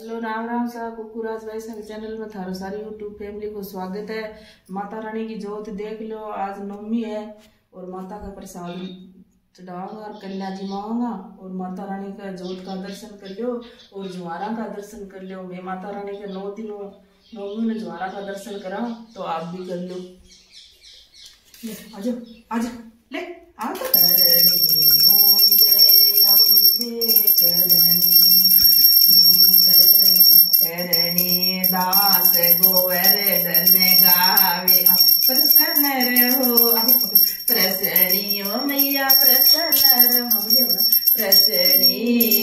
Hello Ram Ram सा कुकुराज भाई सा चैनल में थारो सारी यूट्यूब फैमिली को स्वागत है। माता रानी की जोत देख लो, आज नवमी है और माता का प्रसाद चढ़ाऊंगा और कन्या जी मांगा और माता रानी का जोत का दर्शन कर लो और जुआरा का दर्शन कर लो। मैं माता रानी के 9 दिनों नवमी में जुआरा का दर्शन करा तो आप भी कर लो। ले आजो आजो ले आ करणी ओम जय अम्बे करणी दास गोवर्धन गावे प्रसन्न रहो प्रसन्नी ओ मैया प्रसन्न रहो प्रसन्नी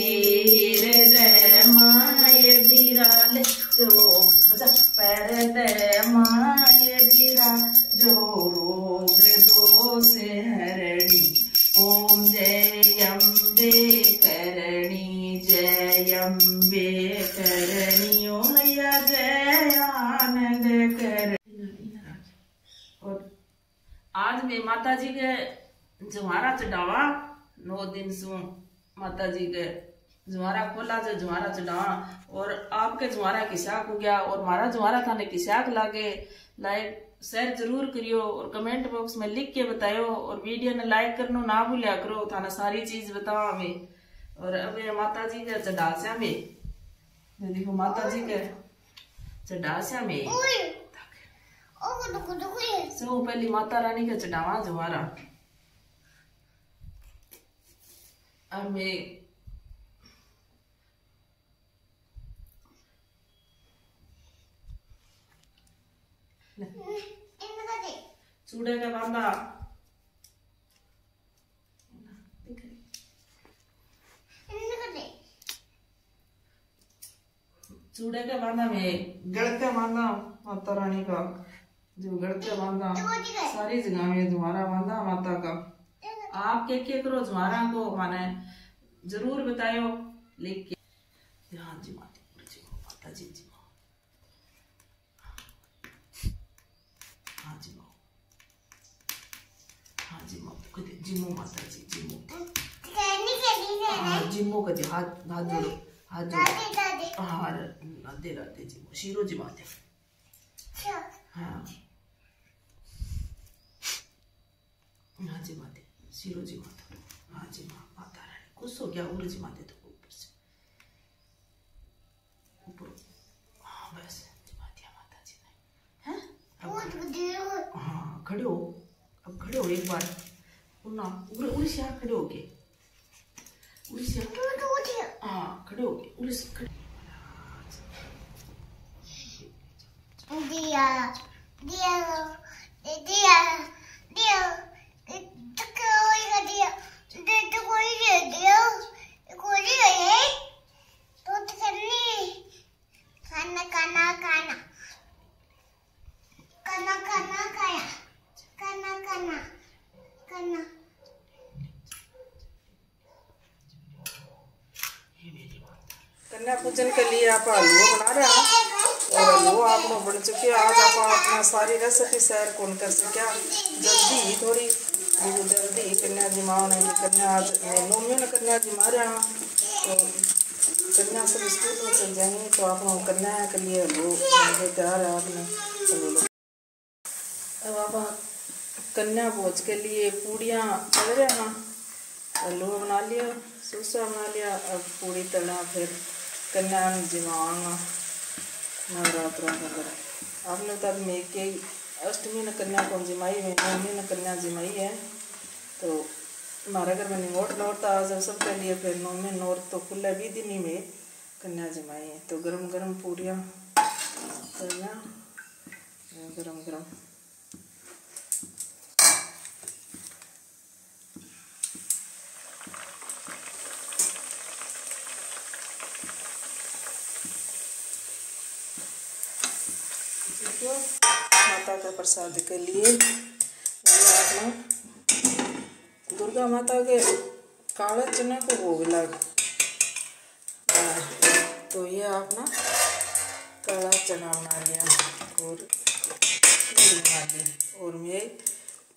हृदय माय बिराल जो पैर माय बिरा जो रोग दोष हरणी ओम जय अम्बे करणी जय अम्बे करणी ओ मैया जय आनंद करणी। और आज मैं माता जी के जुआरा चढ़ावा 9 दिन सु माता जी के जुआरा खोला जो जुआरा चढ़ावा और आपके जुआरा किसाक हो गया और मारा जुआरा थाने किसाक लागे। लाइक शेयर जरूर करियो और कमेंट बॉक्स में लिख के बतायो और वीडियो ने लाइक करना ना भूलिया करो, थाना सारी चीज बताओ हमें। और अब माता जी के चढ़ास्या में देखो माता जी के चढ़ास्या में सब पहली माता रानी के चढ़ावा जुआरा। अब मैं चूड़े का बांधा चूड़े के बांधा में गलते बांधा माता रानी का जो गलते बांधा सारी जगह में जुआरा बांधा माता का। आप क्या करो जुआरा को माने जरूर बतायो लिख के। हाँ जी माता जी जी हाँ जी माँ हाँ जी माँ कदे जिमो माता जी जिमो हाँ जिमो कदे हाथ हाथ जोड़ो हाथ जोड़ो हाँ राधे राधे जिमो शीरो जी माते हाँ हाँ जी माते शीरो जी माता हाँ जी माँ माता रानी खुश हो गया उड़ जी माते तो ऊपर से ऊपर हाँ बस जी माते माता जी ने हैं हाँ खड़े हो अब खड़े हो एक बार उन्ना उड़ी से खड़े हो के उड़ी से हाँ खड़े हो के उड़ी से खड़े दिया दिया दिया दिया कन्या पूजन के लिए आप हलवा बना रहे हैं और हलवा आप बन चुके। आज आप अपना सारी रेसिपी शेयर कौन कर सके जल्दी ही थोड़ी जल्दी कन्या जी माँ ने कन्या आज नवमी ने कन्या जी मारे हैं तो कन्या सब स्कूल में चल जाएंगे तो आप कन्या के लिए हलवा तैयार है आपने चलो लो। अब आप कन्या भोज के लिए पूड़ियाँ तल रहे हैं, हलवा बना लिया सूसा बना लिया। अब पूड़ी तलना फिर कन्या जिमाऊंगा नवरात्रा वगैरह। आपने तब मैं के अष्टमी ने कन्या को जिमाई है नवमी ने कन्या जिमाई है तो हमारे घर में नोट था आज सबके लिए। फिर नवमी नोट तो खुला भी दिन ही में कन्या जिमाई है तो गरम गरम पूड़ियाँ करना गरम गरम। माता का प्रसाद के लिए आपने दुर्गा माता के काले चने को भोग लगा तो ये आपने काला चना बना लिया और बना ली। और मैं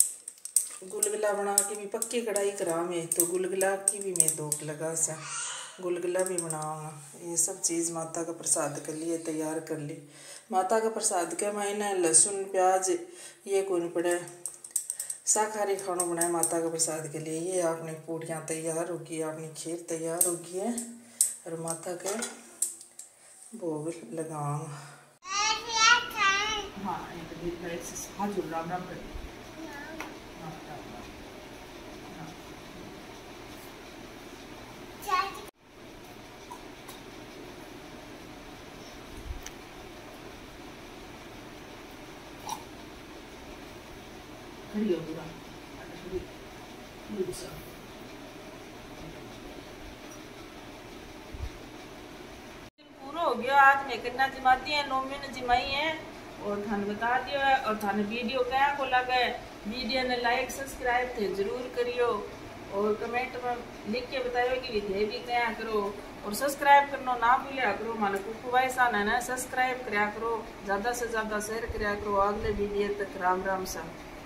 गुलगुला बना के भी पक्की कढ़ाई करा में तो गुलगुला की भी मैं धूप लगा सा गुलगुला भी बनाऊंगा। ये सब चीज़ माता का प्रसाद के लिए तैयार कर ली। माता का प्रसाद के मैंने लहसुन प्याज ये कौन पड़े, शाकाहारी खाना बनाया माता का प्रसाद के लिए। ये आपने पूड़ियाँ तैयार होगी, आपने खीर तैयार होगी है और माता के भोग लगाऊंगा। हाँ हाजुर राम राम कर खड़ी हो पूरा पूरा हो गया। आज मैं कन्या जिमाती है, नौमी ने जिमाई है और थाने बता दियो है। और थाने वीडियो क्या को लगे, वीडियो ने लाइक सब्सक्राइब थे जरूर करियो और कमेंट में लिख के बताइयो कि विधे भी क्या करो और सब्सक्राइब करना ना भूलिया करो। माने कुकू भाई सान है ना, सब्सक्राइब कराया करो, ज़्यादा से ज़्यादा शेयर कराया करो। अगले वीडियो तक राम राम सा।